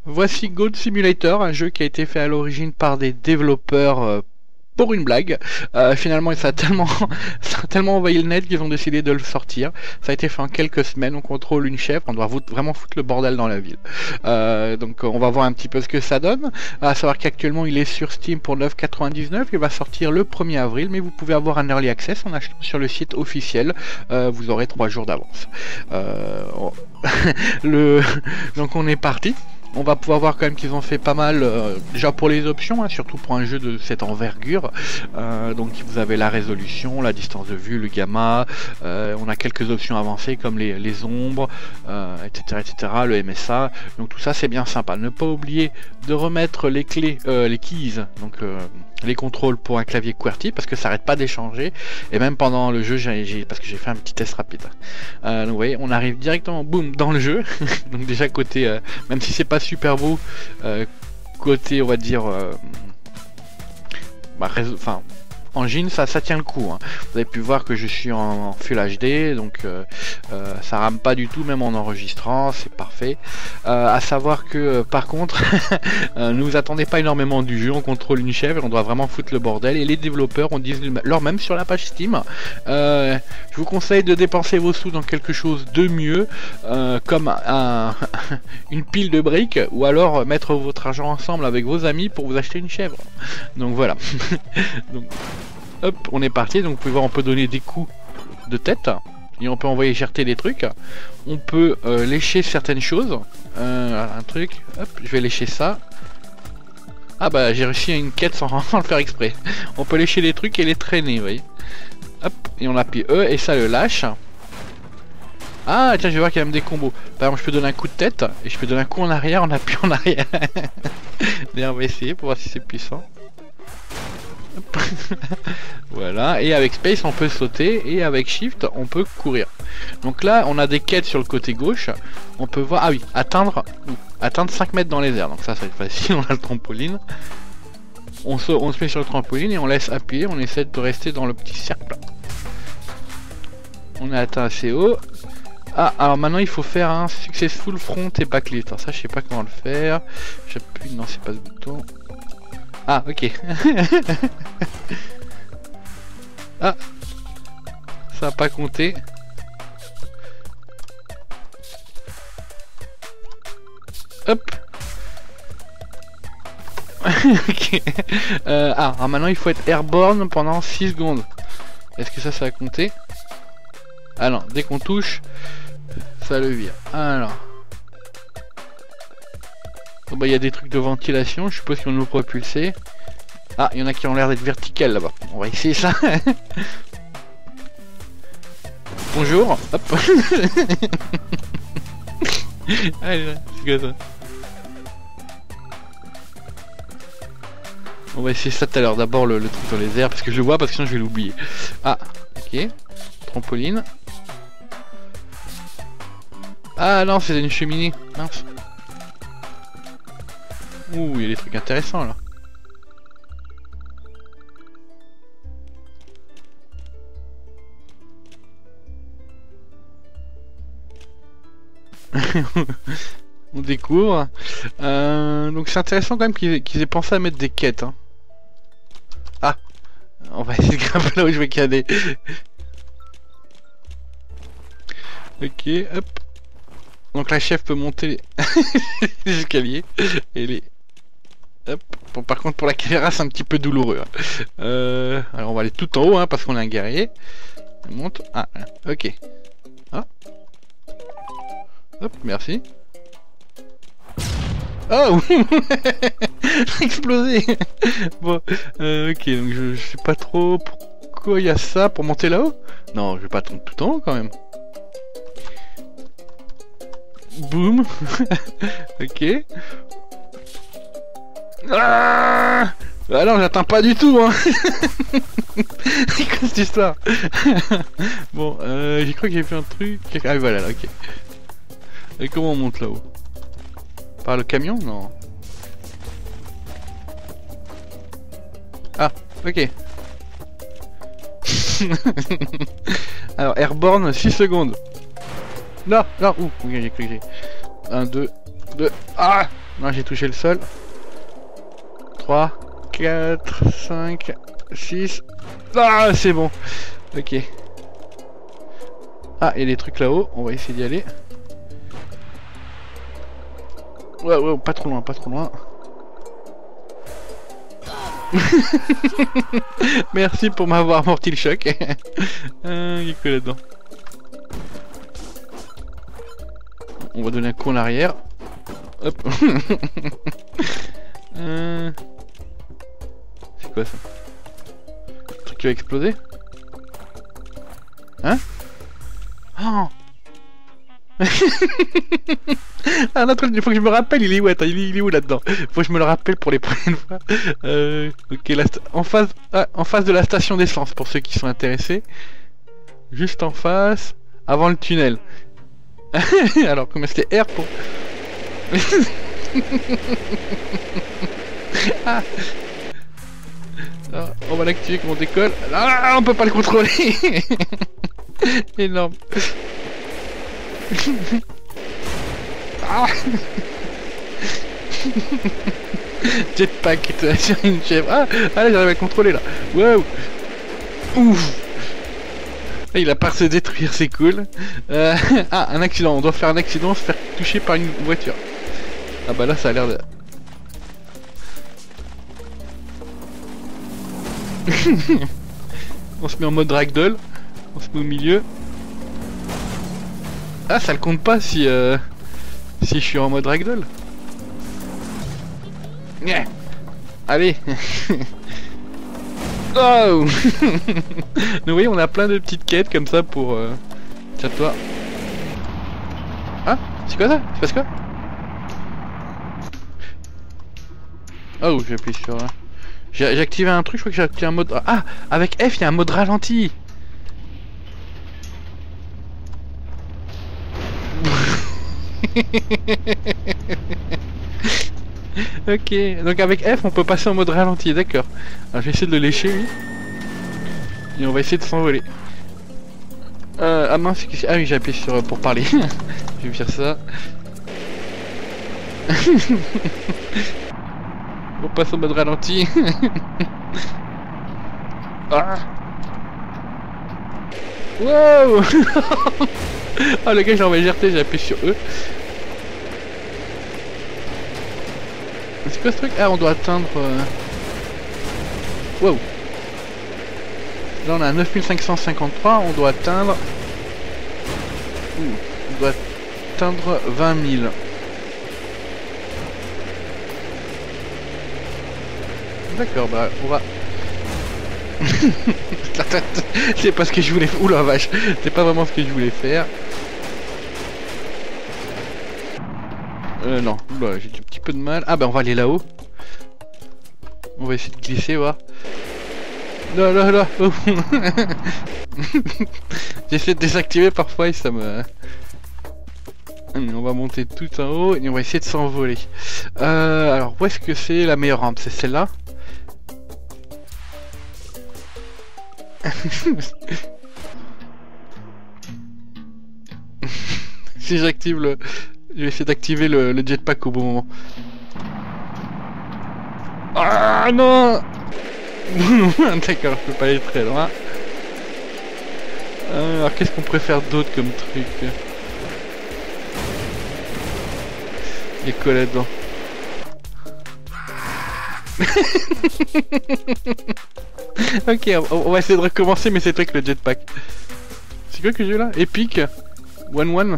Voici Goat Simulator, un jeu qui a été fait à l'origine par des développeurs pour une blague. Finalement, ça a tellement envahi le net qu'ils ont décidé de le sortir. Ça a été fait en quelques semaines. On contrôle une chèvre, on doit vraiment foutre le bordel dans la ville. Donc on va voir un petit peu ce que ça donne. À savoir qu'actuellement il est sur Steam pour 9,99. Il va sortir le 1er avril, mais vous pouvez avoir un early access en achetant sur le site officiel. Vous aurez 3 jours d'avance. Donc on est parti. On va pouvoir voir quand même qu'ils ont fait pas mal, déjà pour les options, hein, surtout pour un jeu de cette envergure. Donc vous avez la résolution, la distance de vue, le gamma, on a quelques options avancées comme les ombres, etc., etc., le MSA. Donc tout ça c'est bien sympa. Ne pas oublier de remettre les clés, les keys, donc les contrôles pour un clavier QWERTY, parce que ça n'arrête pas d'échanger. Et même pendant le jeu, parce que j'ai fait un petit test rapide. Donc vous voyez, on arrive directement, boum, dans le jeu. Donc déjà côté, même si c'est pas super beau, côté on va dire enfin engine, ça tient le coup, hein. Vous avez pu voir que je suis en Full HD, donc ça rame pas du tout, même en enregistrant, c'est parfait. À savoir que par contre, ne vous attendez pas énormément du jeu, on contrôle une chèvre et on doit vraiment foutre le bordel, et les développeurs on dit leur même sur la page Steam. Je vous conseille de dépenser vos sous dans quelque chose de mieux, comme une pile de briques, ou alors mettre votre argent ensemble avec vos amis pour vous acheter une chèvre. Donc voilà. Donc, hop, on est parti. Donc vous pouvez voir, on peut donner des coups de tête et on peut envoyer jeter des trucs. On peut lécher certaines choses. Un truc, hop, je vais lécher ça. Ah bah j'ai réussi à une quête sans le faire exprès. On peut lécher les trucs et les traîner, vous voyez. Hop, et on appuie E et ça le lâche. Ah tiens, je vais voir qu'il y a même des combos. Par exemple, je peux donner un coup de tête et je peux donner un coup en arrière en appuyant en arrière. D'ailleurs, on va essayer pour voir si c'est puissant. Voilà, et avec Space on peut sauter et avec Shift on peut courir. Donc là on a des quêtes sur le côté gauche. On peut voir, ah oui, atteindre 5 mètres dans les airs. Donc ça va être facile, on a le trampoline. On se met sur le trampoline et on laisse appuyer, on essaie de rester dans le petit cercle. On a atteint assez haut. Ah, alors maintenant il faut faire un successful front et backlift. Alors ça je sais pas comment le faire. J'appuie, non c'est pas ce bouton. Ah, ok. Ah, ça a pas compté. Hop. Ok. Alors maintenant il faut être airborne pendant 6 secondes. Est-ce que ça a compté? Ah non, dès qu'on touche, ça le vire. Alors. Bon bah il y a des trucs de ventilation, je suppose qu'ils vont nous propulser. Ah, il y en a qui ont l'air d'être verticales là-bas. On va essayer ça. Bonjour. Hop. Allez, c'est comme ça. On va essayer ça tout à l'heure. D'abord le truc dans les airs, parce que je le vois, parce que sinon je vais l'oublier. Ah, ok. Trampoline. Ah non, c'est une cheminée. Mince. Ouh, il y a des trucs intéressants là. On découvre. Donc c'est intéressant quand même qu'ils aient pensé à mettre des quêtes, hein. Ah, on va essayer de grimper là où je vais caler. Ok, hop. Donc la chef peut monter les escaliers et les... Hop. Bon, par contre pour la caméra c'est un petit peu douloureux, hein. Alors on va aller tout en haut, hein, parce qu'on est un guerrier. On monte. Ah, ok. Ah. Hop, merci. Oh. Explosé. Bon, ok, donc je sais pas trop pourquoi il y a ça pour monter là-haut. Non, je vais pas tomber tout en haut quand même. Boum. Ok. Ah, ah non, j'atteins pas du tout, hein. C'est quoi cette histoire? Bon, j'ai cru que j'ai fait un truc. Ah voilà, là, ok. Et comment on monte là-haut? Par le camion? Non. Ah, ok. Alors, airborne, 6 secondes. Non, non, ouh, j'ai cru que j'ai. 1, 2, 2. Ah! Non, j'ai touché le sol. 3, 4, 5, 6. Ah, c'est bon. Ok. Ah, il y a des trucs là-haut. On va essayer d'y aller. Ouais, ouais, pas trop loin, pas trop loin. Merci pour m'avoir amorti le choc. Il est que là-dedans. On va donner un coup en arrière. Hop. C'est quoi ça? Un truc qui va exploser? Hein? Oh. Ah, l'autre, il faut que je me rappelle, il est où? Attends, il est où là-dedans? Faut que je me le rappelle pour les prochaines fois. Ok, en face de la station d'essence, pour ceux qui sont intéressés. Juste en face, avant le tunnel. Alors, comment c'était R pour... Ah. Alors, on va l'activer quand on décolle. Ah, on peut pas le contrôler. Énorme. Ah. Jetpack sur une chèvre. Ah, là j'arrive à le contrôler là. Wow. Ouf. Il a pas se détruire, c'est cool. Ah, un accident. On doit faire un accident, se faire toucher par une voiture. Ah bah là ça a l'air de... On se met en mode ragdoll. On se met au milieu. Ah, ça le compte pas si je suis en mode ragdoll. Yeah. Allez. Oh. Donc oui, on a plein de petites quêtes comme ça pour... Tiens toi. Ah, c'est quoi ça? C'est parce quoi? Oh, j'ai appuyé sur... J'ai activé un truc, je crois que j'ai activé un mode... Ah, avec F, il y a un mode ralenti. Ok, donc avec F on peut passer en mode ralenti, d'accord. Alors je vais essayer de le lécher lui. Et on va essayer de s'envoler. Ah mince, ah oui j'ai appuyé sur pour parler. Je vais faire ça. On passe en mode ralenti. Ah. Wow. Ah le gars j'ai envoyé GRT, j'ai appuyé sur E. C'est quoi ce truc? Ah on doit atteindre... Wow. Là on a 9553, on doit atteindre... on doit atteindre 20 000. D'accord, bah on va... C'est pas ce que je voulais faire. Oula vache, c'est pas vraiment ce que je voulais faire. Non, bah, j'ai un petit peu de mal. Ah bah on va aller là-haut. On va essayer de glisser, voir. Là, là, là. Oh. J'essaie de désactiver parfois et ça me... On va monter tout en haut et on va essayer de s'envoler. Alors où est-ce que c'est la meilleure rampe? C'est celle-là? Si j'active le... Je vais essayer d'activer le jetpack au bon moment. Ah non. D'accord, je peux pas aller très loin. Alors qu'est-ce qu'on pourrait faire d'autre comme truc? Il y a quoi là-dedans? Ok, on va essayer de recommencer, mais c'est avec le jetpack. C'est quoi que j'ai là? Epic 1-1.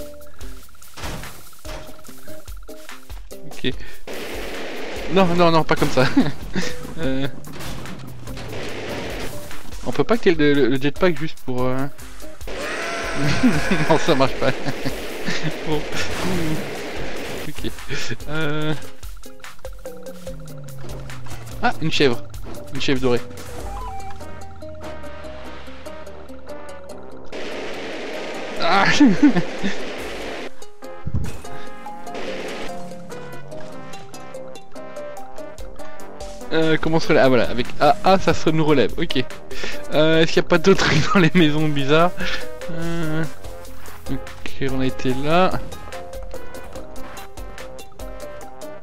Ok. Non, non, non, pas comme ça. On peut pas qu'il y ait le jetpack juste pour... Non, ça marche pas. Bon. Ok. Ah, une chèvre. Une chèvre dorée. Ah. Comment se relève? Ah voilà, avec A, ça se nous relève, ok. Est-ce qu'il n'y a pas d'autres trucs dans les maisons bizarres? Ok, on a été là.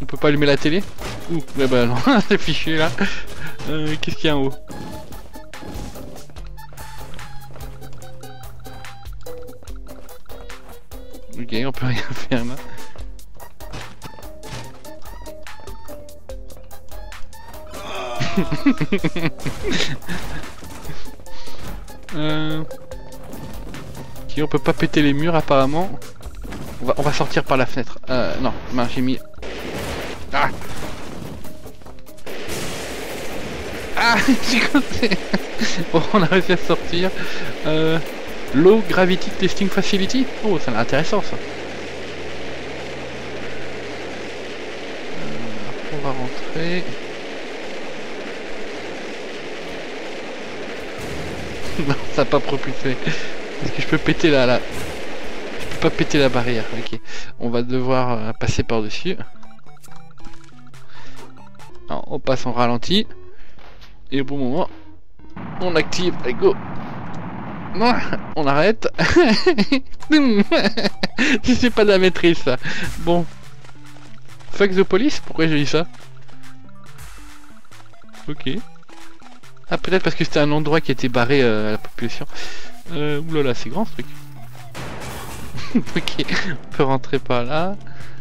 On peut pas allumer la télé? Ouh, ouais bah non, c'est fichu là. Qu'est-ce qu'il y a en haut? Ok, on peut rien faire là. Ok, on peut pas péter les murs apparemment. On va sortir par la fenêtre. Non, mince, j'ai mis... Ah! Ah! J'ai compté. Bon, on a réussi à sortir. Low Gravity Testing Facility. Oh, ça a l'air intéressant ça. On va rentrer. Non, ça n'a pas propulsé. Est-ce que je peux péter là? Je peux pas péter la barrière. Ok. On va devoir passer par-dessus. On passe en ralenti. Et au bon moment, on active. Allez, go! Non, on arrête. Si c'est pas de la maîtrise ça. Bon. Fuck the police? Pourquoi j'ai dit ça? Ok. Ah, peut-être parce que c'était un endroit qui était barré à la population. Oulala, c'est grand ce truc. Ok, on peut rentrer par là.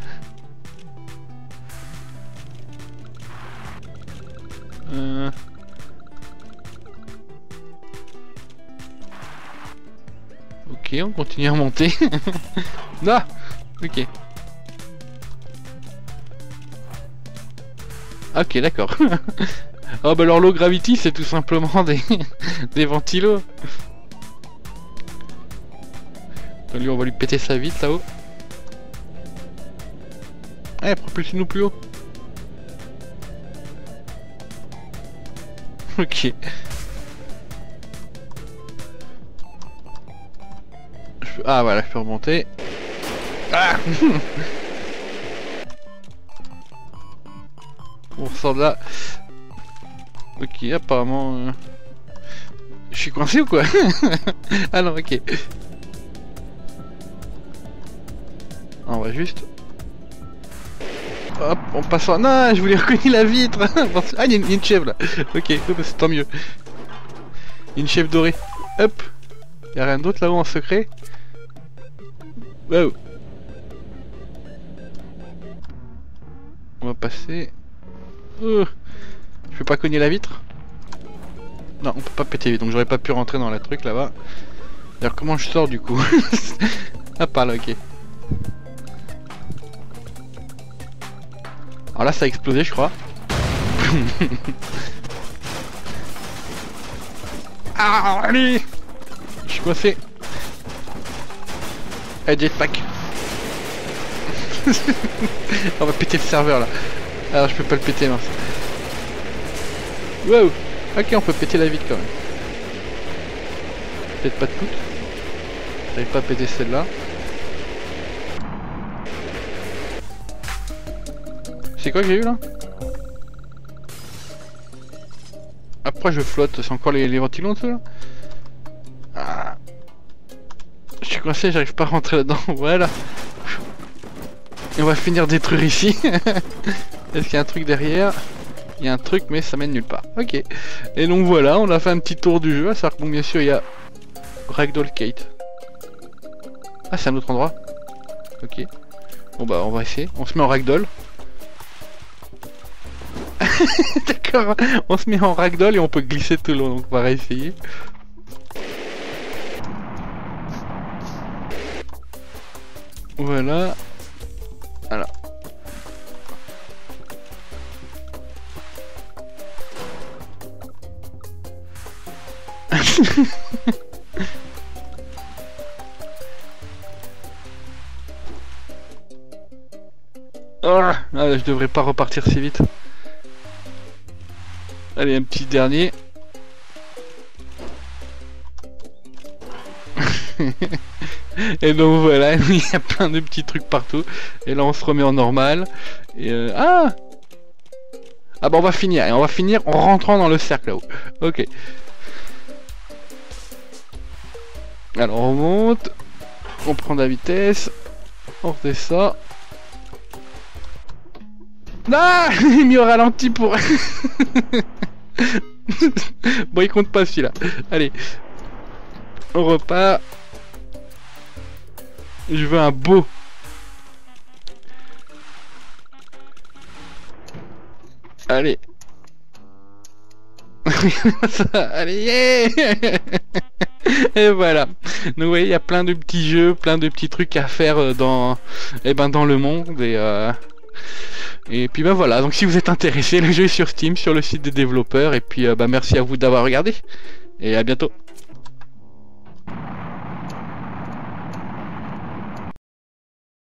Ok, on continue à monter. Non. Ok. Ok, d'accord. Oh bah alors low gravity c'est tout simplement des ventilos. Lui on va lui péter sa vitre là-haut. Eh, propulse-nous plus haut. Ok. Ah voilà, je peux remonter. Ah. On ressort de là. Ok, apparemment... Je suis coincé ou quoi? Ah non, ok. On va juste... Hop, on passe en... Non, je voulais reconnaître la vitre. Ah, il y a une chèvre là. Ok, c'est tant mieux. Il y a une chèvre dorée. Hop. Il n'y a rien d'autre là-haut en secret. Wow. On va passer... Je peux pas cogner la vitre? Non, on peut pas péter, donc j'aurais pas pu rentrer dans la truc là-bas. D'ailleurs, comment je sors du coup? Ah, par là, ok. Alors là, ça a explosé, je crois. Ah, allez! Je suis coincé. Eh, jetpack. On va péter le serveur là. Alors, je peux pas le péter, mince. Wow! Ok, on peut péter la vitre quand même. Peut-être pas de toutes. J'arrive pas à péter celle-là. C'est quoi que j'ai eu là? Après je flotte, c'est encore les ventilos en dessous là? Ah. Je suis coincé, j'arrive pas à rentrer là-dedans, voilà. Et on va finir détruire ici. Est-ce qu'il y a un truc derrière? Il y a un truc mais ça mène nulle part. Ok. Et donc voilà, on a fait un petit tour du jeu. À savoir que bon, bien sûr il y a Ragdoll Kate. Ah, c'est un autre endroit. Ok. Bon bah on va essayer. On se met en Ragdoll. D'accord. On se met en Ragdoll et on peut glisser tout le long. Donc on va réessayer. Voilà. Alors. Oh, je devrais pas repartir si vite. Allez, un petit dernier. Et donc voilà, il y a plein de petits trucs partout. Et là on se remet en normal. Et ah bah on va finir. Et on va finir en rentrant dans le cercle là-haut. Ok. Alors on monte. On prend de la vitesse. On redescend. Ah, il m'y a ralenti pour... Bon, il compte pas celui-là. Allez. On repart. Je veux un beau. Allez. Allez, yeah. Et voilà. Donc vous voyez, il y a plein de petits jeux, plein de petits trucs à faire dans, dans le monde. Et puis ben voilà, donc si vous êtes intéressé, le jeu est sur Steam, sur le site des développeurs. Et puis merci à vous d'avoir regardé. Et à bientôt.